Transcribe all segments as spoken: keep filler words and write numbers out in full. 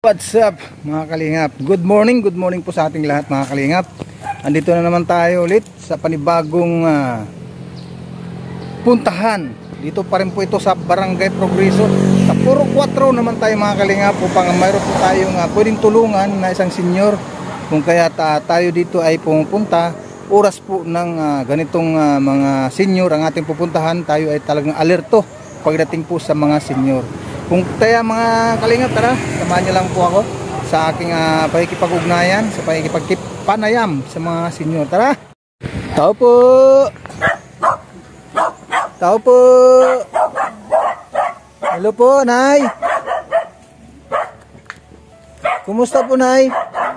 What's up mga kalingap? Good morning, good morning po sa ating lahat mga kalingap. Andito na naman tayo ulit sa panibagong uh, puntahan. Dito pa rin po ito sa Barangay Progreso. Sa Puro Cuatro naman tayo mga kalingap, upang mayroon po tayong uh, pwedeng tulungan na isang senyor. Kung kaya ta tayo dito ay pumupunta, oras po ng uh, ganitong uh, mga senyor ang ating pupuntahan, tayo ay talagang alerto pagdating po sa mga senyor. Kung kaya mga kalingap, tara, samahan nyo lang po ako sa aking uh, pakikipag-ugnayan, sa pakikipagpanayam sa mga senyor. Tara! Tao po! Tao po! Hello po, Nay! Kumusta po, Nay?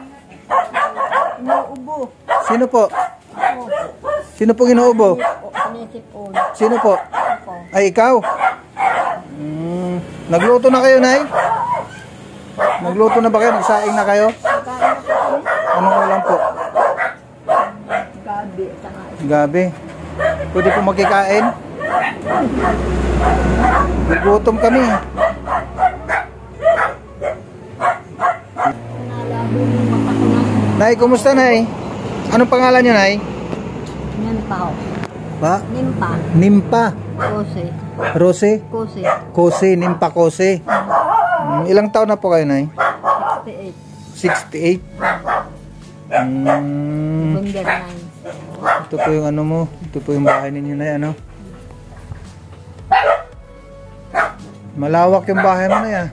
Inuubo. Sino po? Ako. Sino po inuubo? Sinisipon. Sino po? Ako. Ay, ikaw? Hmm, nagluto na kayo, Nay? Nagluto na ba kayo? Nagsaing na kayo? Kain ako. Anong ulam po? Gabi. Saka Gabi. Pwede po magkikain? Gugutom kami. nalabo yung mapatunan. Nay, kumusta, Nay? Anong pangalan niyo, Nay? Nimpa ho. Ba? Nimpa. Nimpa. Kose. Rose? Kose. Kose, Nimpa Kose. Hmm, ilang taon na po kayo, Nay? sixty-eight. sixty-eight. Hmm, Bunga nine. ito po yung ano mo. Ito po yung bahay ninyo, Nay, ano? Malawak yung bahay mo, Nay, ah.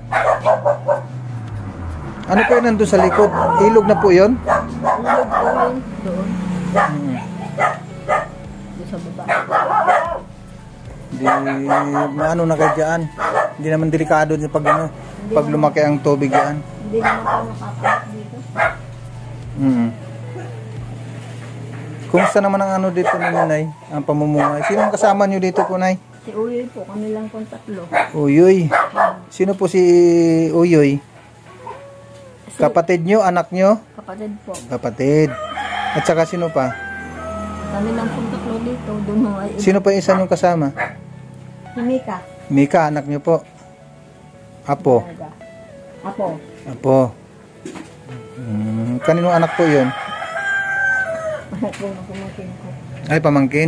Ano po yun nandun sa likod? Ilog na po yun? Ulog po yun. Doon. Hmm. Doon sa baba. Di, ano na kayo dyan? Hindi naman delikado niya pag, ano, pag lumaki ang tubig yan. Hindi naman po nakapasok dito. Hmm. Kumusta naman ang ano dito ni Nay? Ang pamumuhay. Sino ang kasama nyo dito po, Nay? Si Uyoy po. Kami lang pong tatlo. Uyoy. Sino po si Uyoy? Si Kapatid nyo? Anak nyo? kapatid po. Kapatid. At saka sino pa? Kami lang pong tatlo dito. Doon mo ay Sino pa yung isa nyo kasama? Si Mika. Mika, anak nyo po. Apo. Apo. Apo. Hmm. Kaninong anak po yun? Anak po ng pamangkin ko. Ay, pamangkin.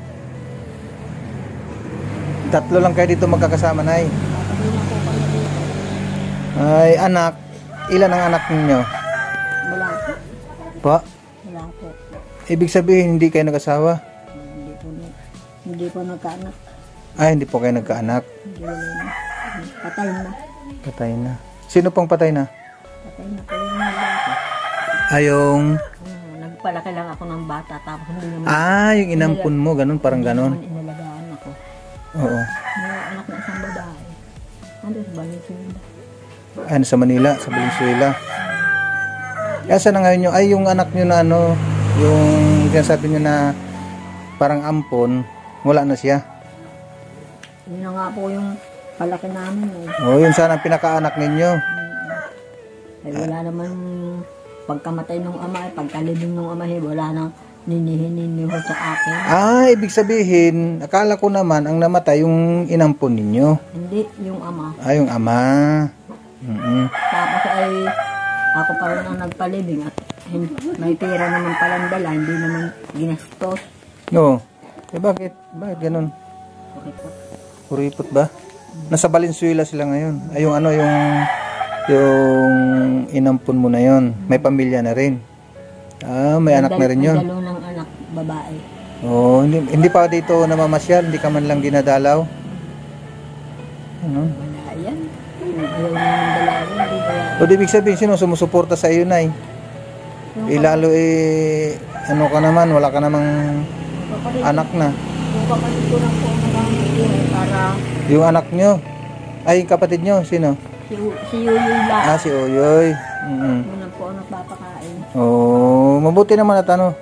Tatlo lang kayo dito magkakasama, Nay. Kami lang po kami dito. Ay, anak. Ilan ang anak ninyo? Wala po. Po? Wala po. Ibig sabihin, hindi kayo nag-asawa? Hindi po, hindi po nagkaanak. Ay, hindi po kayo nagkaanak. Hindi wala na. Patay na. Patay na. Sino pong patay na? Patay na po yung mga bata. Ay, yung... Uh, nagpalaki lang ako ng bata tapos hindi naman. Ah, yung inampun mo. Ganun, parang ganun. Hindi naman inalagaan ako. Oo. May anak na isang babae. Ano sa Valenzuela? Ano, sa Manila, sa Valenzuela. Kaya saan na ngayon yung... Ay, yung anak nyo na ano... Yung... Sinasabi nyo na... Parang ampon. Wala na siya. Yun na nga po yung palaki namin eh. Oo, yun sana ang pinakaanak ninyo. Eh wala naman pagkamatay ng ama eh, pagkalibing ng ama eh, wala nang ninihin-niniho sa akin. Ah, ibig sabihin, akala ko naman ang namatay yung inampon ninyo. Hindi, yung ama. Ah, yung ama. Mm-mm. Tapos ay ako pa rin ang nagpalibing at hin- may pera naman palang dala, hindi naman ginastos. No. Eh bakit? Bakit ganun? Okay po. Kuripot ba? Nasa Valenzuela sila ngayon. Ay, yung ano, yung yung inampon mo na yon. May pamilya na rin. Ah, may anak na rin yun. May dalawang anak, babae. Oh, hindi, hindi pa dito namamasyal, hindi ka man lang dinadalaw. Ano? Wala yan. Ayaw naman dalawa, hindi ba? O, ibig sabihin, sino sumusuporta sa iyo, Nay? Yung Eh, lalo eh, ano ka naman, wala ka namang kapatid, anak na. yung kapatid ko lang po ang nakamitira para Yung anak nyo, ay, kapatid nyo, sino? si, si Yuyoy lang. Ah, si Oyoy. Mm-hmm. Yun lang po ang nagpapakain. Oh, mabuti naman at ano.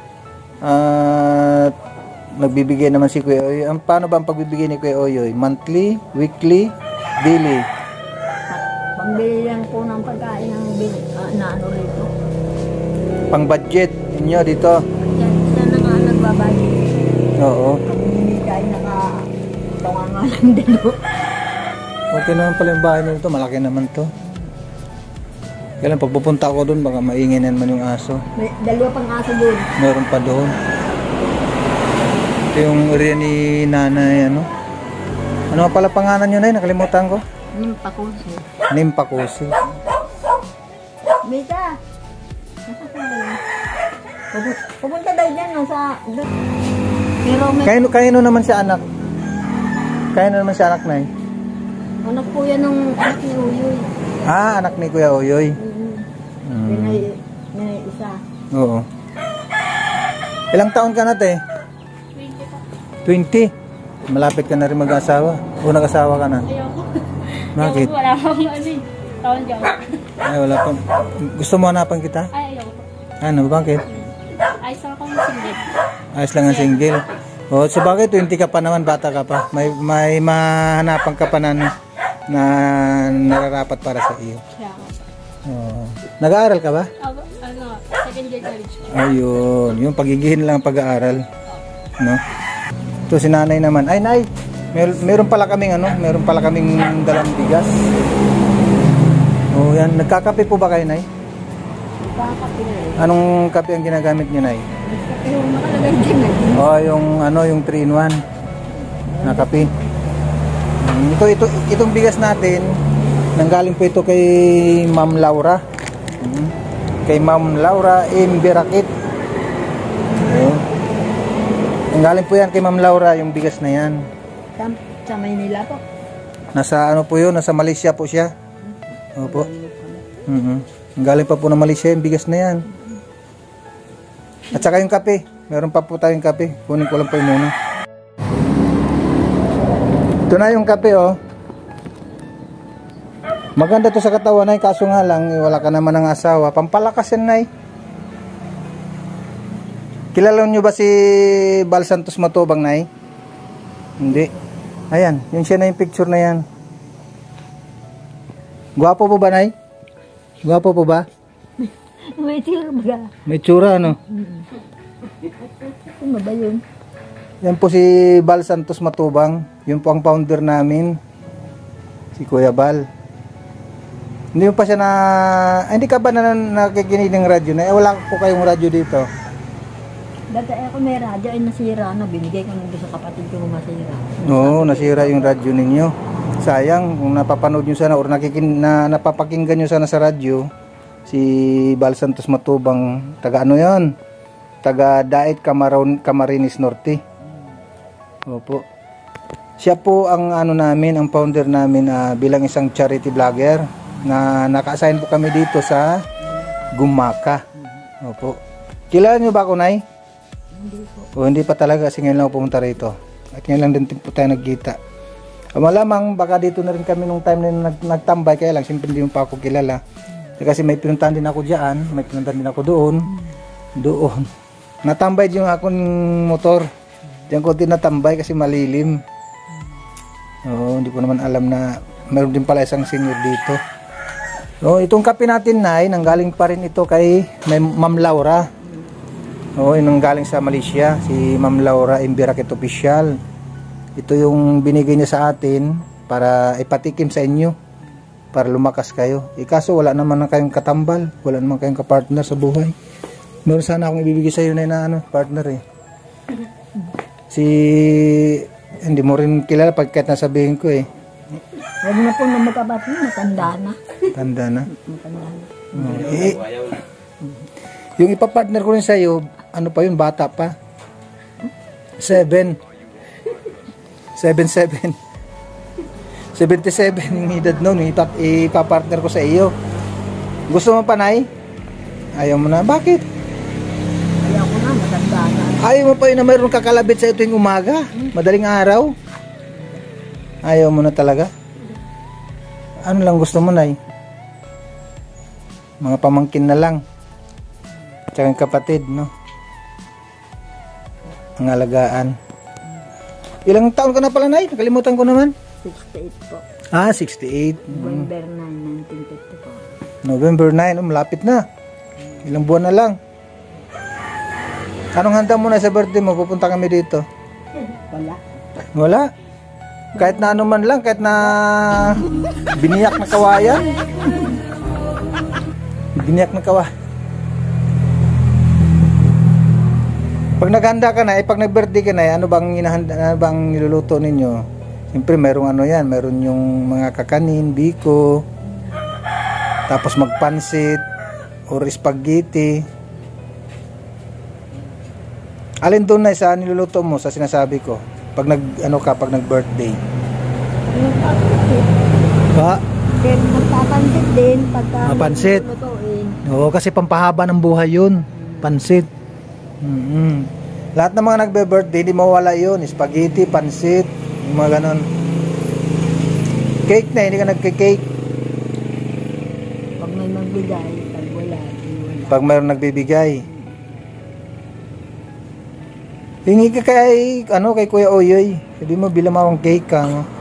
At nagbibigay naman si Kuya Oyoy. Ang paano ba ang pagbibigay ni Kuya Oyoy? Monthly, weekly, daily? Pambili lang po ng pagkain ng bin, uh, na ano rito. Pang budget ninyo dito. Yan, yan na nga nagbabayad. Oo. Kami hindi tayo naka tunga nga lang din. Okay naman pala yung bahay nito. Malaki naman to. Kailan pagpupunta ako doon, baka maingay na naman yung aso. May dalawa pang aso doon. Meron pa doon. Ito yung area ni nanay, ano? Ano pala pangalan nyo, Nay? Nakalimutan ko. Nimpakusi. Nimpakusi. Mika! Nasa ka ba? Pupu- Pupunta daw dyan, nasa... doon. Pero may... Kaino, kaino naman siya anak? Kaino naman siya anak, Nay? Anak po yan ng anak ni Uyoy. Ah, anak ni Kuya Oyoy. Mm. Mm. May, may isa. Oo. Ilang taon ka na, te? twenty. Malapit ka na rin mag-asawa. O nag-asawa ka na? Ayoko. Bakit? Ayoko, wala akong ano eh. Tawon dyan. Ay, wala pa. Gusto mo hanapan kita? Ay, ayoko. Ano, bakit? Ayos lang akong single. Ayos lang ang single. O, so bakit twenty ka pa naman, bata ka pa? May, may mahanapan ka pa na, na nararapat para sa iyo. Kaya ako. Oo. Nag-aaral ka ba? Ako, ano, second year college. Ayun, yung pagigihin lang ang pag-aaral. No? Ito si nanay naman. Ay, nay, mer meron pala kaming ano, meron pala kaming dalang bigas. Oh, yan. Nagkakape po ba kayo, nay? Nagkakape na eh. Anong kape ang ginagamit niyo, nay? Nagkakape yung nakalagay dyan eh. Oh, yung ano, yung three in one na kape. Hmm, Ito, ito, itong bigas natin, nanggaling po ito kay Ma'am Laura. Hmm. Kay Ma'am Laura M. Birakit. Ayun. Nanggaling po yan kay Ma'am Laura, yung bigas na yan. Sa, sa Maynila po. Nasa ano po yun, nasa Malaysia po siya. Opo. Mm-hmm. Galing pa po ng Malaysia yung bigas na yan. At saka yung kape. Meron pa po tayong kape. Kunin ko lang po yung muna. Ito na yung kape, oh. Maganda to sa katawan, Nay. Kaso nga lang, eh, wala ka naman ng asawa. Pampalakas yan, Nay. Kilala nyo ba si Bal Santos Matubang, Nay? Hindi. Ayan, yun siya na yung picture na yan. Gwapo po ba, Nay? Gwapo po ba? May tira ba? May tsura, ano? Ano ba yun? Yan po si Bal Santos Matubang. Yun po ang founder namin. Si Kuya Bal. Hindi mo pa siya na... Ay, hindi ka ba na nakikinig ng radyo na? Eh, wala po kayong radyo dito. Dati ako may radyo ay nasira na. Binigay ko nung sa kapatid ko masira. Oo, nasira yung radyo ninyo. Sayang, kung napapanood nyo sana or nakikin, na, napapakinggan nyo sana sa radyo, si Bal Santos Matubang, taga ano yun? Taga Daet Camaron, Camarines Norte. Opo. Siya po ang ano namin, ang founder namin uh, bilang isang charity vlogger na naka-assign po kami dito sa Gumaka. Opo. Kilala nyo ba ako, Nay? Hindi po. O hindi pa talaga kasi ngayon lang ako pumunta rito. At ngayon lang din po tayo nagkita. O malamang baka dito na rin kami nung time na nag nagtambay, kaya lang siyempre hindi mo pa ako kilala. Kasi may pinuntahan din ako diyan, may pinuntahan din ako doon. Doon. Natambay din yung akong motor. Diyan ko din natambay kasi malilim. Oo, hindi ko naman alam na meron din pala isang senior dito. So, itong kape natin, Nay, nanggaling pa rin ito kay Ma'am Laura. Oo, yun nanggaling sa Malaysia, si Ma'am Laura Imbirakit Official. Ito yung binigay niya sa atin para ipatikim sa inyo, para lumakas kayo. Eh, kaso wala naman na kayong katambal, wala naman kayong kapartner sa buhay. Meron sana akong ibibigay sa iyo na, na ano, partner eh. Si, hindi mo rin kilala pag kahit nasabihin ko eh. Huwag na po na magkapatid, matanda na. Tanda na. Matanda na. Oh, eh, yung ipapartner ko rin sa iyo, ano pa yun, bata pa. Seven. Seven, seven. seventy-seven yung edad noon, ipapartner ko sa iyo. Gusto mo pa, Nay? Ayaw mo na. Bakit? Ayaw ko na, matanda na. Ayaw mo pa yun na mayroon kakalabit sa ito yung umaga, madaling araw. Ayaw mo na talaga. Ano lang gusto mo, Nay? Mga pamangkin na lang. Tsaka yung kapatid, no? Ang alagaan. Ilang taon ka na pala, Nay? Nakalimutan ko naman. sixty-eight po. Ah, sixty-eight. November nine, nineteen fifty po. November nine, oh, malapit na. Ilang buwan na lang. Anong handa mo na sa birthday mo? Pupunta kami dito. Wala. Wala. Kahit na ano man lang, kahit na biniyak na kawayan. Biniyak na kawa. Pag naghanda ka na, eh, pag nag-birthday ka na, eh, ano bang inahanda, ano bang niluluto ninyo? Siyempre, merong ano yan, meron yung mga kakanin, biko, tapos magpansit, or spaghetti. Alin doon na sa niluluto mo sa sinasabi ko? Pag nag, ano ka, pag nag-birthday? Ba? Kaya magpapansit din pagka Ah, pansit. lulutuin. Oo, kasi pampahaba ng buhay yun. Pansit. Mm-hmm. Lahat ng mga nagbe-birthday, di mawala yun. Spaghetti, pansit, yung mga ganon. Cake na, hindi ka nagke-cake. Pag may magbigay, pag wala, di wala. Pag mayroong nagbibigay. Hingi ka kay, ano, kay Kuya Oyoy. Sabi mo, bilang mo akong cake ka. No?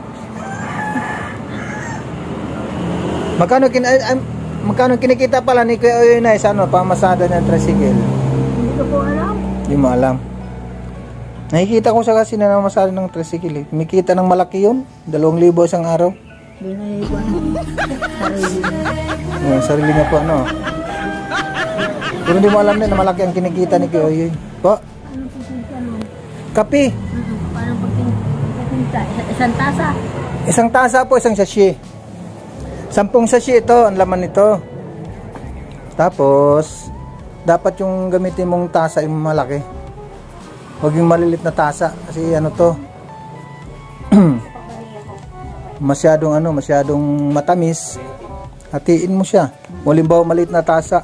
Magkano, kin ay, ay, magkano kinikita pala ni Kuya Oyoy na sa ano, pamasada ng tricycle? Hindi ko po alam. Hindi mo alam. Nakikita ko siya kasi na namasada ng tricycle. Eh. Kumikita ng malaki yun. Dalawang libo isang araw. Binay ko ano, sarili niya. Yung sarili niya po ano. Pero hindi mo alam din na malaki ang kinikita ni Kuya Oyoy. Po, Ano po siya nun? kape. Mm-mm. Parang pagkinta, isang tasa. Isang tasa po, isang sachet. Sampung sachet ito, ang laman nito. Tapos, dapat yung gamitin mong tasa yung malaki. Huwag yung malilit na tasa. Kasi ano to, masyadong ano, masyadong matamis. Hatiin mo siya. Halimbawa, maliit na tasa.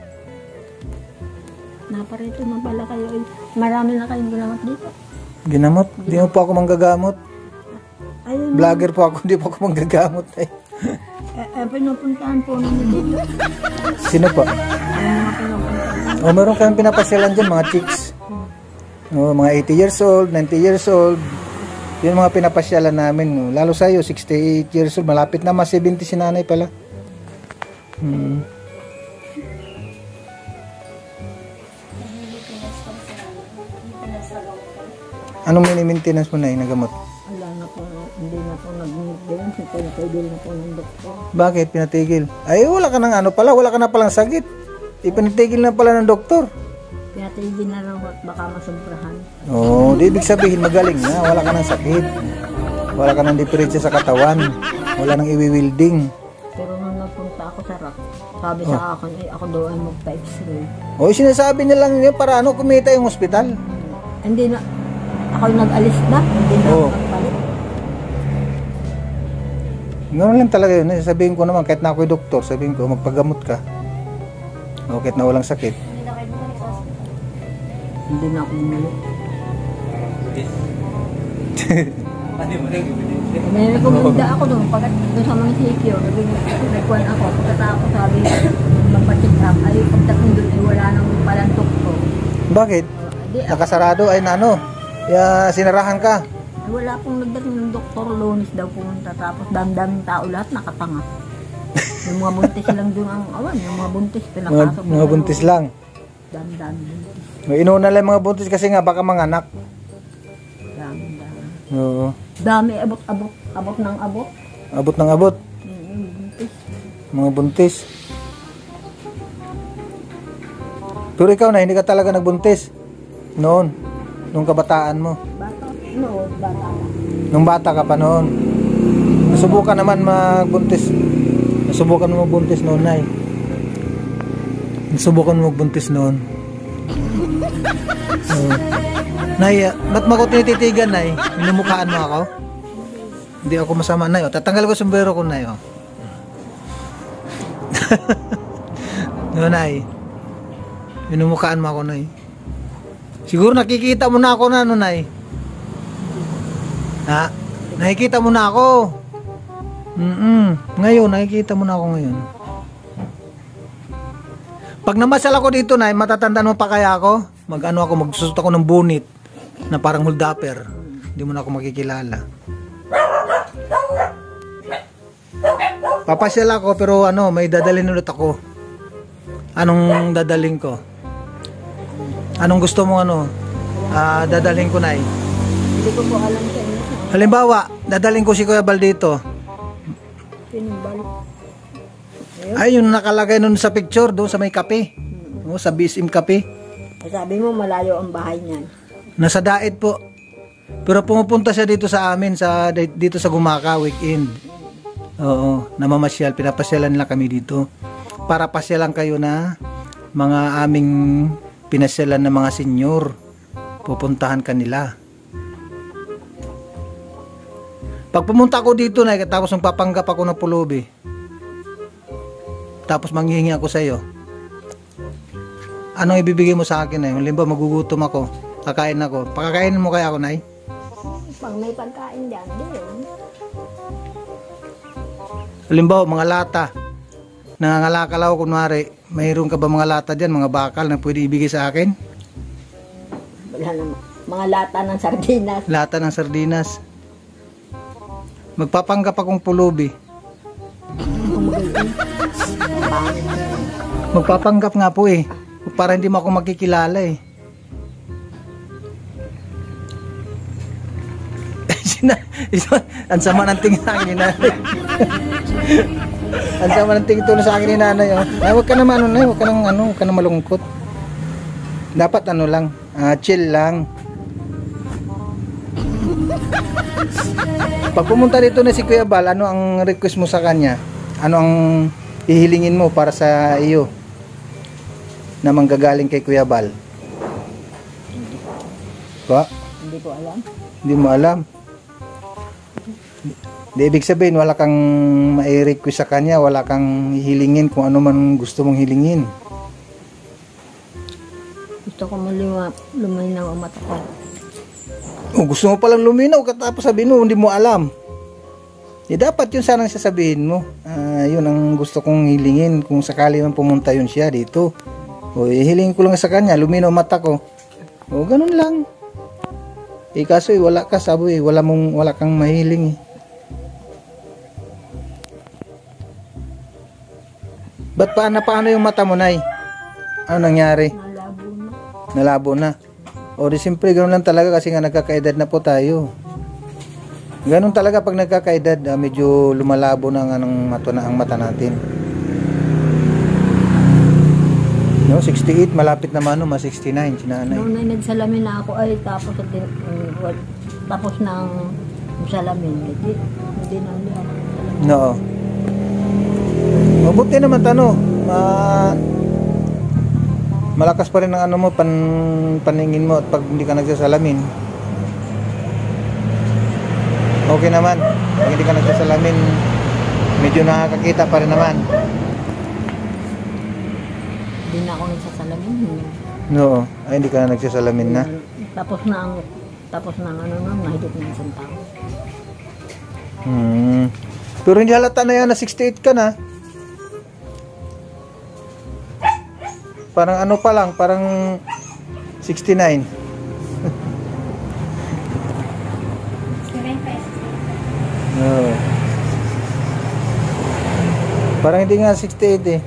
Naparito na pala kayo. eh. Marami na kayong ginamot dito. Ginamot. Hindi mo po ako manggagamot. Ayun. Vlogger po ako, hindi po ako manggagamot. Eh. Eh, eh, pinupuntahan po ninyo dito. Sino po? Yung mga pinupuntahan. O, meron kayong pinapasyalan dyan, mga chicks. O, mga eighty years old, ninety years old. Yun mga pinapasyalan namin. O, lalo sa'yo, sixty-eight years old. Malapit na, mas seventy si nanay pala. Hmm. Anong mini-maintenance mo na yung nagamot? Wala na po, hindi na po nag-maintenance. Pinatigil na po ng doktor. Bakit pinatigil? Ay, wala ka ng ano pala, wala ka na palang sakit. Ipinatigil na pala ng doktor. Pinatigil na lang po at baka masumprahan. Oo, di ibig sabihin magaling na, wala ka ng sakit. Wala ka ng diferensya sa katawan. Wala nang iwi-wielding. Pero nung nagpunta ako sa rock, sabi sa akin, eh, ako daw ay magpa-x-ray. O, sinasabi niya lang yun para ano, kumita yung ospital. Hindi na, ako yung nag-alis na, hindi na Oo. ako nagpalit. Ganoon lang talaga yun. Sabihin ko naman, kahit na ako'y doktor, sabihin ko, magpagamot ka. O, kahit na walang sakit. Hindi na ako bumalik. May rekomenda ako doon, pag doon sa mga sikyo, nagkuhan ako, pagkatapos sabi, magpa-check up, ay pagdating doon, ay wala nang palang doktor. Bakit? Uh, di, ako, Nakasarado ay na ano? Ya, sinarahan ka. ay wala pong nagdating ng doktor, Lunes daw pumunta, tapos damdaming tao lahat nakatanga. Yung mga buntis lang doon ang awan, yung mga buntis, Mga, pinakasok. mga buntis lang. Damdam buntis, May inuna lang mga buntis kasi nga baka mga anak. damdam. Oo. Dami, abot, abot, abot ng abot. Abot ng abot. Mm, buntis. Mga buntis. Pero ikaw na, hindi ka talaga nagbuntis. Noon. Nung kabataan mo. Bata, no, bata ka. Nung bata ka pa noon. Nasubukan naman magbuntis. Nasubukan mo magbuntis noon, Nay. Nasubukan mo magbuntis noon. Oo. Nay, ah, ba't mo ako tinititigan, Nay? Minumukhaan mo ako? Hindi ako masama, Nay. O, tatanggal ko sombrero ko, Nay. O. No, Nay. Minumukhaan mo ako, Nay. Siguro nakikita mo na ako na, no, Nay? Ha? Nakikita mo na ako. Mm-mm. Ngayon, nakikita mo na ako ngayon. Pag namasal ako dito, Nay, matatandaan mo pa kaya ako? Mag-ano ako, magsusot ako ng bunit na parang huldapper. Hindi mo na ako makikilala. Papasyal ako, pero ano, may dadalhin ulit ako. Anong dadalhin ko? Anong gusto mo ano? Ah, dadalhin ko, Nay. Hindi ko po alam sa inyo. Halimbawa, dadalhin ko si Kuya Bal dito. Pinumbal. Ayun. Ay, yung nakalagay nun sa picture, doon sa may kape. O, sa B S M Kape. Eh, sabi mo, malayo ang bahay niyan. Nasa Daet po. Pero pumupunta siya dito sa amin, sa dito sa Gumaka, weekend. Oo, namamasyal. Pinapasyalan nila kami dito. Para pasyalan kayo na mga aming pinasyalan ng mga senyor. Pupuntahan kanila. Pag pumunta ako dito na, tapos magpapanggap ako ng pulubi. Tapos manghihingi ako sa iyo. Anong ibibigay mo sa akin, Nay? Halimbawa, magugutom ako. Kakain ako. Pakakainin mo kaya ako, Nay? Pag may pagkain dyan, doon. Halimbawa, mga lata. Nangangalakal ako, kunwari. Mayroon ka ba mga lata dyan, mga bakal na pwede ibigay sa akin? Wala naman. Mga lata ng sardinas. Lata ng sardinas. Magpapanggap akong pulubi. Magpapanggap nga po eh. Para hindi mo ako makikilala eh. Ang sama ng tingin sa akin ni nanay. Ang sama ng tingin tulo sa akin ni nanay. Oh. Ay, huwag ka naman ano na, huwag ka nang ano, huwag ka nang malungkot. Dapat ano lang, uh, chill lang. Pag pumunta dito na si Kuya Bal, ano ang request mo sa kanya? Ano ang ihilingin mo para sa iyo na manggagaling kay Kuya Bal? Ba? Hindi ko alam. Hindi mo alam. Di ibig sabihin wala kang mai-request sa kanya, wala kang hihilingin kung ano man gusto mong hilingin. Gusto ko malima, luminaw ang mata ko. O gusto mo palang luminaw, katapos sabihin mo hindi mo alam. Eh dapat yun sanang sasabihin mo. Ah, yun ang gusto kong hilingin kung sakali man pumunta yun siya dito. O ihilingin ko lang sa kanya, luminaw mata ko. O ganun lang. Eh kaso eh, wala ka, sabi eh, wala mong wala kang mahiling eh. Ba't paano, paano yung mata mo, Nay? Ano nangyari? Nalabo na. Nalabo na. O di siyempre, ganun lang talaga kasi nga nagkakaedad na po tayo. Ganun talaga pag nagkakaedad, ah, medyo lumalabo na nga ng mata, na ang mata natin. No, sixty-eight, malapit naman no, ma sixty-nine, si nanay. Noong na nagsalamin na ako ay tapos at din, um, well, tapos ng salamin. Hindi, hindi na ulit ako. No. Mabuti naman tano. Ma malakas pa rin ang ano mo, pan paningin mo at pag hindi ka nagsasalamin. Okay naman. Pag hindi ka nagsasalamin, medyo nakakakita pa rin naman. Hindi na ako nagsasalamin. No, ay hindi ka na nagsasalamin na. Tapos na ang tapos na ang ano na, mahigit na isang taon. Hmm. Pero hindi halata na yan na sixty-eight ka na. Parang ano pa lang, parang sixty-nine. No. Parang hindi nga sixty-eight eh.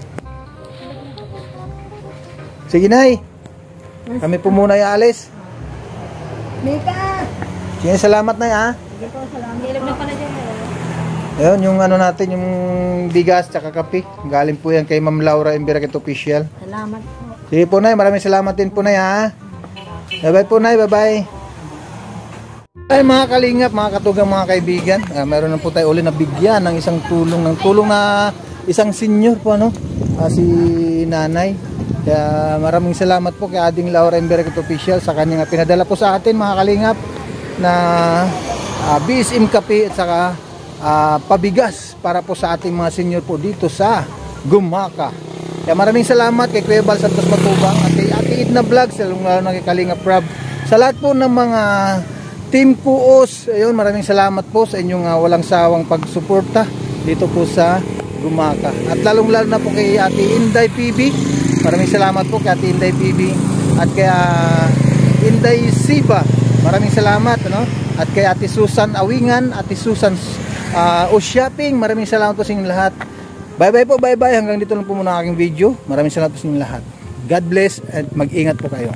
Sige, Nay. Kami po muna ialis. Mika! Sige, salamat, Nay, ha. Sige po, salamat. Ilog na pala dyan. Ayun, yung ano natin, yung bigas tsaka kape. Galing po yan kay Ma'am Laura Emberakit Official. Salamat po. Sige po, Nay. Maraming salamat din po, Nay, ha. Bye-bye po, Nay. Bye-bye. Ay, mga kalingap, mga katugang, mga kaibigan. Ah, mayroon na po tayo ulit na bigyan ng isang tulong. Ng tulong na isang senior po, ano? Ah, si Nanay. Kaya maraming salamat po kay Ading Laura Emberakit Official sa kanyang pinadala po sa atin, mga kalingap, na uh, B S M Kape at saka uh, pabigas para po sa ating mga senior po dito sa Gumaka. Kaya maraming salamat kay Kuya Bal Santos Matubang at kay Ate Edna Vlogs, lalo na kay Kalingap Rob. Sa lahat po ng mga Team Kuos, ayun, maraming salamat po sa inyong uh, walang sawang pagsuporta dito po sa Gumaka. At lalong lalo na po kay Ate Inday P B. Maraming salamat po kay Ate Inday P B at kay uh, Inday Siba. Maraming salamat, ano? At kay Ate Susan Awingan, Ate Susan uh, Oshopping. Maraming salamat po sa inyong lahat. Bye bye po, bye bye. Hanggang dito lang po muna aking video. Maraming salamat po sa inyong lahat. God bless at mag-ingat po kayo.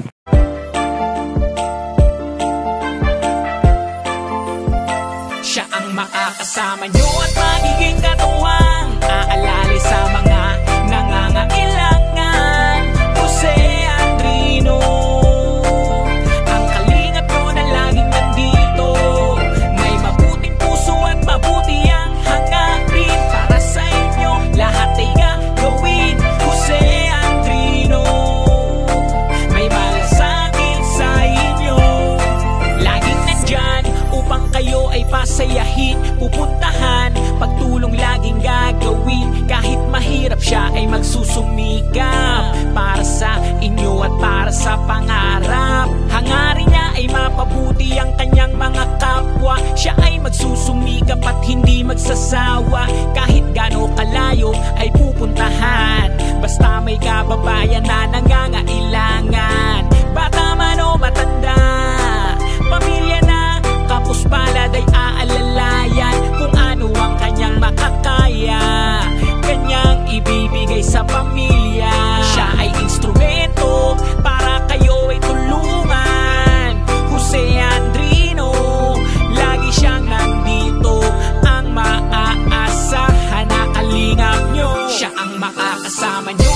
Siya ang makakasama nyo at magiging katuwang aalala sa mga nangangailangan. Jose Andrino, ang kalingap nyo na laging nandito. May mabuting puso at mabuti ang hangarin. Para sa inyo lahat ay gagawin. Jose Andrino, may malasakit sa inyo. Laging nandyan upang kayo ay pasayahin, pupuntahan, pagtulong laging gagawin. Kahit mahirap siya ay magsusumikap para sa inyo at para sa pangarap. Hangarin niya ay mapabuti ang kanyang mga kapwa. Siya ay magsusumikap at hindi magsasawa. Kahit gaano kalayo ay pupuntahan, basta may kababayan na nangangailangan. Bata man o matanda, pamilya na kapos palad ay aalalayan. Kung ano ang kanyang makakaya, kanyang ibibigay sa pamilya. Siya ay instrumento para kayo ay tulungan. Jose Andrino, lagi siyang nandito, ang maaasahan na kalingap nyo. Siya ang makakasama nyo